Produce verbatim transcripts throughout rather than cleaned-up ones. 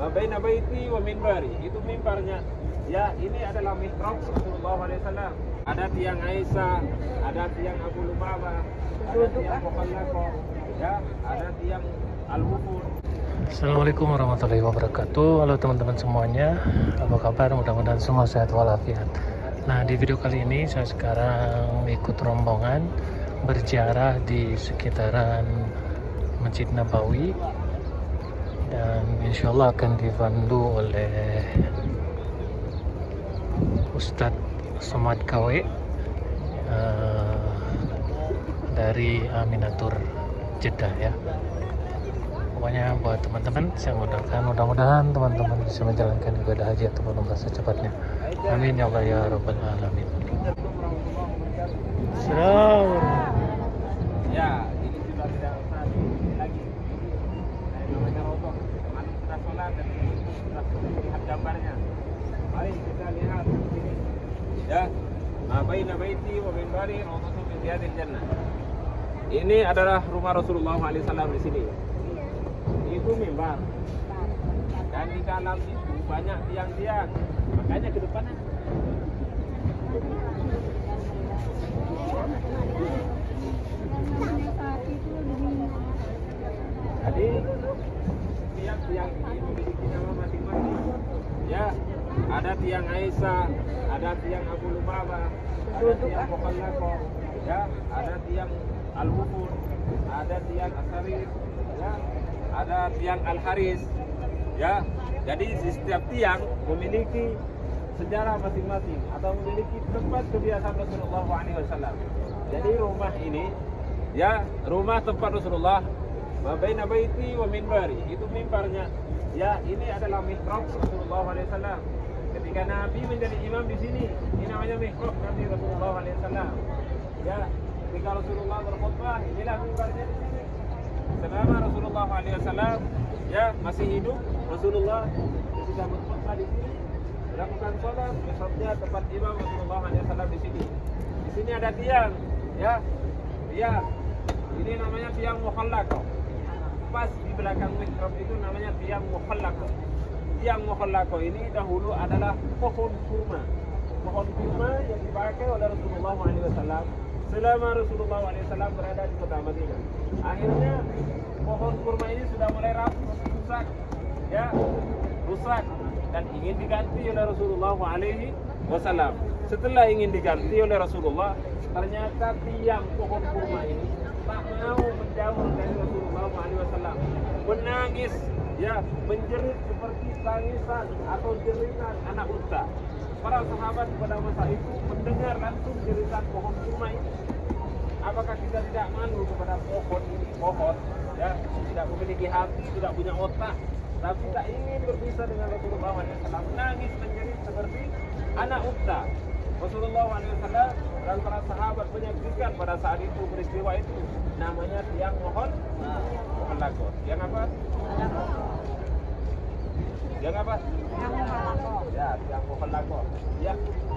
baina baiti wa minbari, itu mimbarnya. Ya, ini adalah mihrab Rasulullah shallallahu alaihi wasallam. Ada tiang Aisyah, ada tiang Abu Lubabah, ada tiang Mukhallaqah, ya, ada tiang Al-Wufud. Assalamualaikum warahmatullahi wabarakatuh. Halo teman-teman semuanya, apa kabar? Mudah-mudahan semua sehat walafiat. Nah, di video kali ini saya sekarang ikut rombongan berziarah di sekitaran Masjid Nabawi, dan insya Allah akan dipandu oleh Ustadz Somad K W uh, dari Aminatur Jeddah ya. Pokoknya buat teman-teman saya mudahkan, mudah-mudahan teman-teman bisa menjalankan ibadah haji ataupun umrah secepatnya. Amin ya Allah ya Rabbal Alamin. Assalamualaikum. Ya, ini sudah tidak usah lagi. Saya namanya roboh. Kemarin sudah sholat dan sudah lihat gambarnya. Mari kita lihat ini. Ya, baina baiti wa minbari rawdatun min riyadil jannah. Ini adalah rumah Rasulullah shallallahu alaihi wasallam di sini. Itu mimbar. Dan di dalam itu banyak tiang-tiang. Makanya ke depannya. Jadi tiang-tiang ini memiliki nama masing-masing. Ya, ada tiang Aisyah, ada tiang Abu Lubabah, ada tiang Mukhallaqah, ya, ada tiang Al-Wufud, ada tiang As-Sarir, ya, ada tiang Al-Haris, ya. Jadi di setiap tiang memiliki sejarah masing-masing atau memiliki tempat kebiasaan Rasulullah shallallahu alaihi wasallam. Jadi rumah ini, ya, rumah tempat Rasulullah baina baiti wa minbari, itu mimbarnya. Ya, ini adalah mihrab Rasulullah shallallahu alaihi wasallam. Ketika Nabi menjadi imam di sini, ini namanya mihrab Nabi Rasulullah shallallahu alaihi wasallam. Ya, ketika Rasulullah berkhutbah, inilah mimbarnya di sini. Selama Rasulullah shallallahu alaihi wasallam ya masih hidup, Rasulullah ketika berkhutbah di sini, melakukan sholat, mihrabnya tempat imam Rasulullah shallallahu alaihi wasallam di sini. Di sini ada tiang, ya, tiang. Ini namanya tiang Mukhallaqah. Pas di belakang mihrab itu namanya tiang Mukhallaqah. Tiang Mukhallaqah ini dahulu adalah pohon kurma. Pohon kurma yang dipakai oleh Rasulullah shallallahu alaihi wasallam selama Rasulullah shallallahu alaihi wasallam berada di kota Madinah. Akhirnya pohon kurma ini sudah mulai rapuh, rusak, ya, rusak dan ingin diganti oleh Rasulullah shallallahu alaihi wasallam. Setelah ingin diganti oleh Rasulullah, ternyata tiang pohon kurma ini tak mau menjauh dari Rasulullah shallallahu alaihi wasallam, menangis, ya, menjerit seperti tangisan atau jeritan anak unta. Para sahabat pada masa itu mendengar langsung jeritan pohon kurma ini. Apakah kita tidak malu kepada pohon ini? Pohon, ya, tidak memiliki hati, tidak punya otak, tapi tak ingin berpisah dengan Rasulullah shallallahu alaihi wasallam, menangis menjerit seperti anak unta. Rasulullah shallallahu alaihi wasallam dan para sahabat menyaksikan pada saat itu peristiwa itu. Namanya tiang mohon Mukhallaqah. Tiang apa? Tiang apa? Ya, tiang Mukhallaqah. Ya.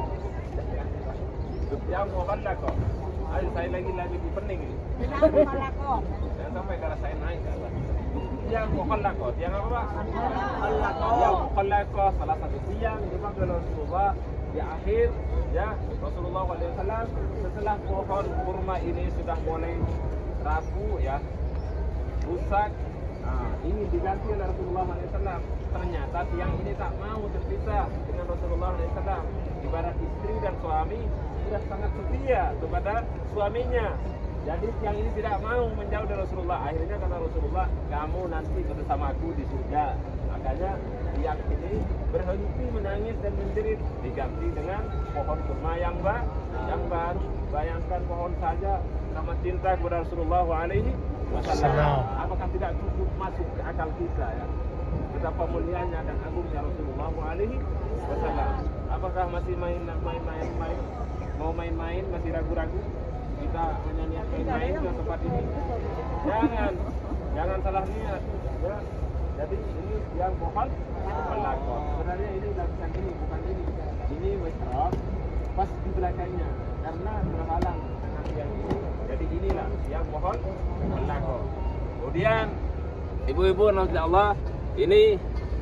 Tiang Mukhallaqah. Ayo saya lagi lagi di pening ini. Tiang Mukhallaqah. Jangan sampai kalau saya naik ke atas. Tiang Mukhallaqah. Tiang apa, Pak? Mukhallaqah. Tiang Mukhallaqah, salah satu tiang dipakai oleh Rasulullah di akhir, ya, Rasulullah shallallahu alaihi wasallam setelah pohon kurma ini sudah mulai rapuh, ya, rusak, nah, ini diganti oleh Rasulullah shallallahu alaihi wasallam. Ternyata tiang ini tak mau terpisah dengan Rasulullah shallallahu alaihi wasallam. Ibarat istri dan suami sudah sangat setia kepada suaminya. Jadi tiang ini tidak mau menjauh dari Rasulullah. Akhirnya kata Rasulullah, kamu nanti bersamaku di surga. Makanya tiang ini berhenti menangis dan menjerit, diganti dengan pohon kurma yang baru. Yang baru, bayangkan pohon saja sama cinta kepada Rasulullah alaihi wasallam. Apakah tidak cukup masuk ke akal kita, ya? Betapa mulianya dan agungnya Rasulullah alaihi wasallam. Apakah masih main-main main mau main-main, masih ragu-ragu? Kita hanya niat main-main ke tempat ini. Jangan, jangan salah niat, ya. Jadi ini yang pohon Mukhallaqah. Sebenarnya ini lapisan ini, bukan ini. Ini mihrab pas di belakangnya karena terhalang yang ini. Jadi inilah yang pohon Mukhallaqah. Kemudian ibu-ibu Allah, ini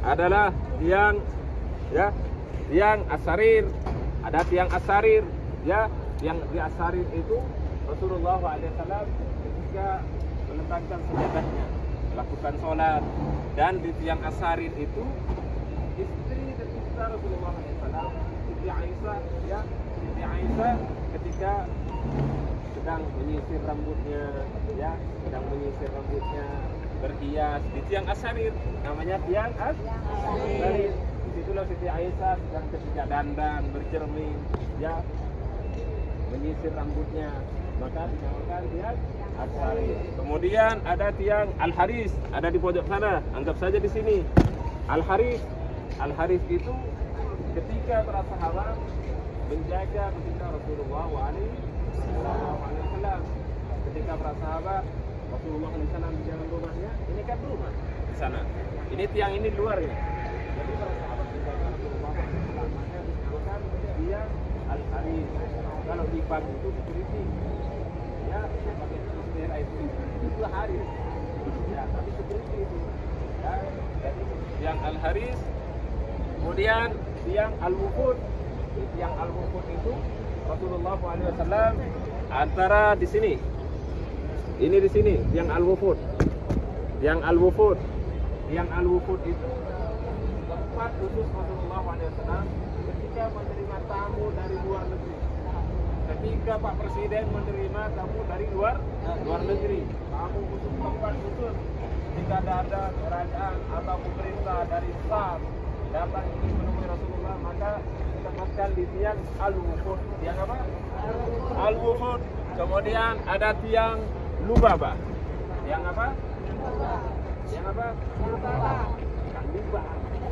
adalah tiang ya, tiang asarir. Ada tiang asarir ya, yang di asarir itu Rasulullah shallallahu alaihi wasallam ketika meletakkan sejadahnya melakukan sholat, dan di tiang asarir itu istri tercinta Rasulullah shallallahu alaihi wasallam, Siti Aisyah ya, Siti Aisyah ketika sedang menyisir rambutnya ya, sedang menyisir rambutnya berhias di tiang asarir, namanya tiang asarir. Disitulah Siti Aisyah sedang ketika dandan bercermin ya, menyisir rambutnya, maka dinamakan tiang asarir. Kemudian ada tiang al-haris, ada di pojok sana, anggap saja di sini. Al-haris, al-haris itu ketika para sahabat menjaga baginda Rasulullah shallallahu alaihi wasallam. Ketika para sahabat Rasulullah shallallahu alaihi wasallam di dalam rumahnya, ini kan rumah di sana. Ini tiang ini luarnya. Jadi para sahabat menjaga Rasulullah shallallahu alaihi wasallam, maka dinamakan tiang al-haris. Kalau di bank itu security, ya, pakai istilah itu itu haris, ya, tapi security itu, ya. Jadi tiang al-haris. Kemudian tiang al-wufud, tiang al-wufud itu Rasulullah shallallahu alaihi wasallam antara di sini, ini di sini, tiang al-wufud, tiang al-wufud, tiang al-wufud itu tempat khusus Rasulullah shallallahu alaihi wasallam ketika menerima tamu dari luar negeri. Ketika Pak Presiden menerima tamu dari luar luar negeri, tamu khusus, tempat khusus. Jika ada kerajaan atau pemerintah dari Sham datang ingin menemui Rasulullah, maka ditempatkan di tiang al-wufud. Tiang apa? Al-wufud. Kemudian ada tiang lubaba. Tiang apa? Tiang apa? Lubaba. Kan lubaba.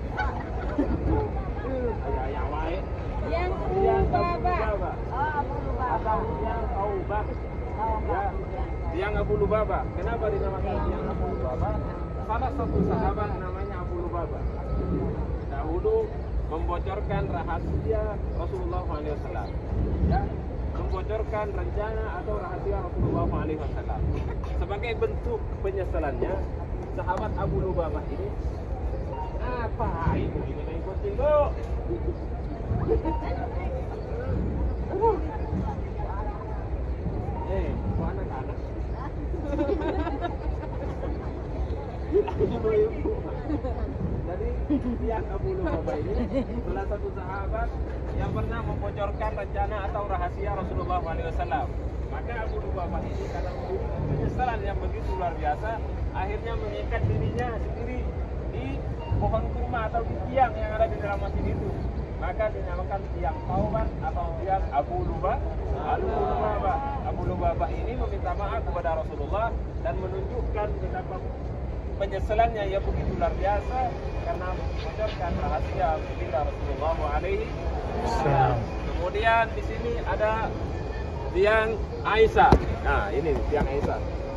Ya ya wae. Yang Lubaba. Oh, Abu Lubaba. Atau tiang Taubah. Ya, tiang Abu Lubaba. Kenapa dinamakan tiang Abu Lubaba? Salah satu sahabat namanya Abu Lubaba dahulu membocorkan rahasia Rasulullah shallallahu alaihi wasallam. Ya, membocorkan rencana atau rahasia Rasulullah shallallahu alaihi wasallam. Sebagai bentuk penyesalannya, sahabat Abu Lubaba ini, apa itu ini naik kucing kok? Eh, kok anak-anak? Jadi tiang Abu Lubaba ini salah satu sahabat yang pernah membocorkan rencana atau rahasia Rasulullah shallallahu alaihi wasallam. Maka Abu Lubaba ini karena memiliki penyesalan yang begitu luar biasa, akhirnya mengikat dirinya sendiri di pohon kurma atau di tiang yang ada di dalam masjid itu. Maka dinamakan tiang Taubah atau tiang Abu Lubaba. Abu Lubaba. Abu Lubaba ini meminta maaf kepada Rasulullah dan menunjukkan betapa penyesalannya yang begitu luar biasa karena membocorkan rahasia baginda Rasulullah alaihi wasallam. Kemudian di sini ada tiang Aisyah. Nah, ini tiang Aisyah.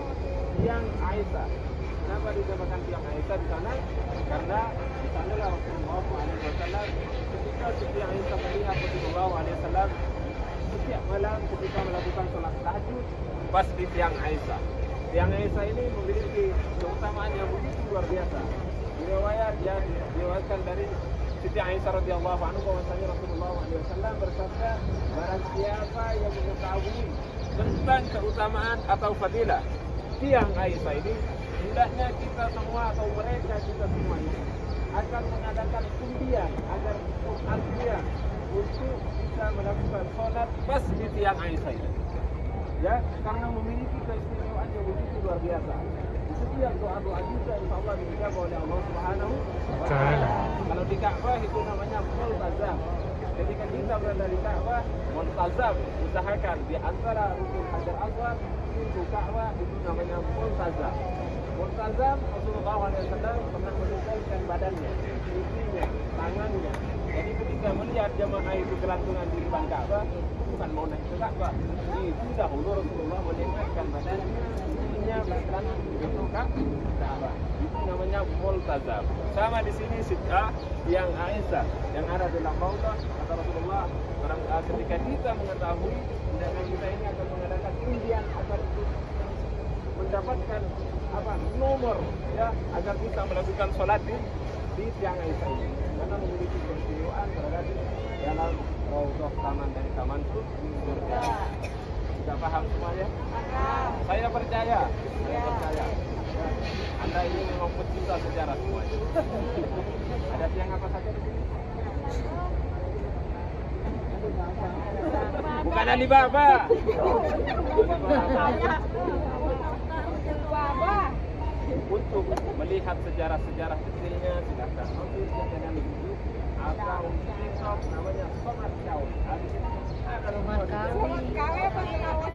Tiang Aisyah. Kenapa dinamakan tiang Aisyah di sana? Karena di sanalah Rasulullah alaihi wasallam ketika Siti Aisyah melihat Rasulullah alaihi wasallam setiap malam ketika melakukan sholat tahajud pas di tiang Aisyah. Tiang Aisyah ini memiliki keutamaan yang begitu luar biasa. Riwayat ya diriwayatkan dari Siti Aisyah radhiyallahu anha bahwasanya Rasulullah shallallahu alaihi wasallam bersabda, barang siapa yang mengetahui tentang keutamaan atau fadilah tiang Aisyah ini, hendaknya kita semua atau mereka kita semua ini akan mengadakan undian agar undian untuk bisa melakukan sholat pas di tiang Aisyah ini. Ya, karena memiliki keistimewaan yang begitu luar biasa. Di setiap doa-doa kita insya Allah dijawab oleh Allah Subhanahu wa Ta'ala. Kalau di Ka'bah itu namanya multazam. Ketika kita berada di Ka'bah, multazam, usahakan di antara rukun Hajar Aswad pintu Ka'bah itu namanya multazam. Multazam Rasulullah shallallahu alaihi wasallam pernah menunjukkan badannya, pipinya, tangannya. Jadi ketika melihat jamaah itu gelantungan di depan Ka'bah, bukan mau naik ke Ka'bah. Itu dahulu Rasulullah meninggalkan badannya, pipinya, bahkan itu Ka'bah. Itu namanya multazam. Sama di sini sit'ah yang Aisyah yang ada dalam Raudhah kata Rasulullah, orang ketika kita mengetahui hendaknya kita ini akan mengadakan undian agar mendapatkan apa nomor ya agar bisa melakukan sholat di di tiang Aisyah ini. Karena memiliki keistimewaan berada di dalam Raudhah Taman dari Taman Surga. Sudah paham semuanya? Saya percaya, saya percaya. Ya, Anda ini memang pecinta sejarah semuanya. Ada tiang apa saja di sini? Bukan Alibaba. Untuk melihat sejarah-sejarah detailnya silahkan mampir ke channel YouTube atau TikTok namanya Somat Kawin. Ada